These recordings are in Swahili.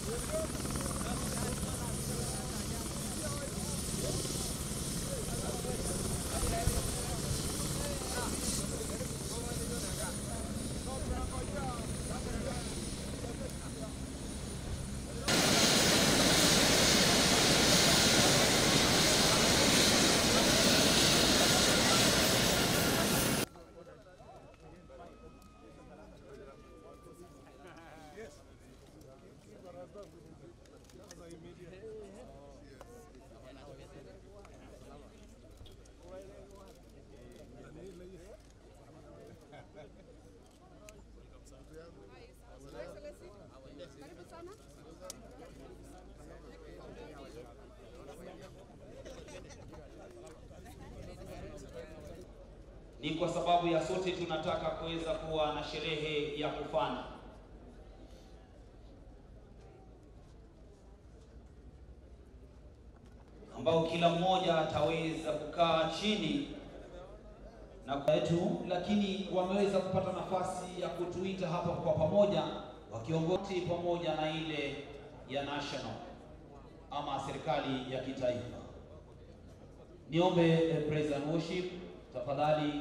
Ni kwa sababu ya sote tunataka kuweza kuwa na sherehe ya kufana. Ambao kila mmoja ataweza kukaa chini na kwetu, lakini wameweza kupata nafasi ya kutuita hapa kwa pamoja wakiongozi pamoja na ile ya national ama serikali ya kitaifa. Niombe praise and worship tafadhali.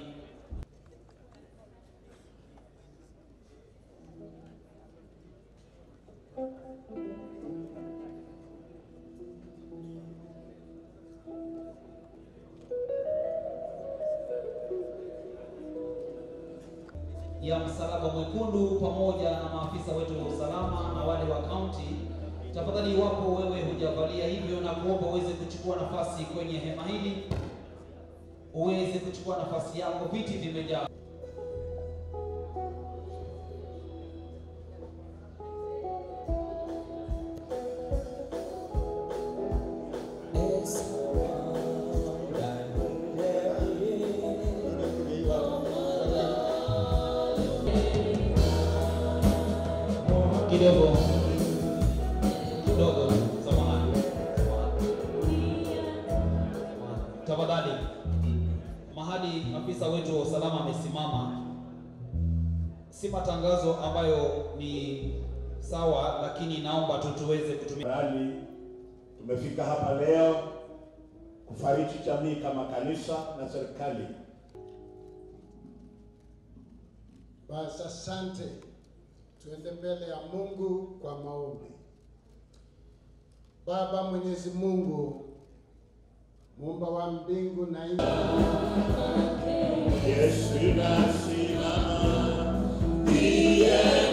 Ya Msalaba Mwekundu pamoja na maafisa wetu wa usalama na wale wa county, tafadhali iwapo wewe hujavalia hivyo, na kuomba uweze kuchukua nafasi kwenye hema hili, uweze kuchukua nafasi yako, viti vimejaa. Kidogo samahani, tafadhali. Mahali afisa wetu wa usalama amesimama, si matangazo ambayo ni sawa, lakini naomba tu tuweze kutumia. Tumefika hapa leo kufariji jamii kama kanisa na serikali. Basi asante. Tuende mbele ya Mungu kwa maombi. Baba Mwenyezi Mungu, Muumba wa mbingu na nchi, Yesu nasimama, ndiye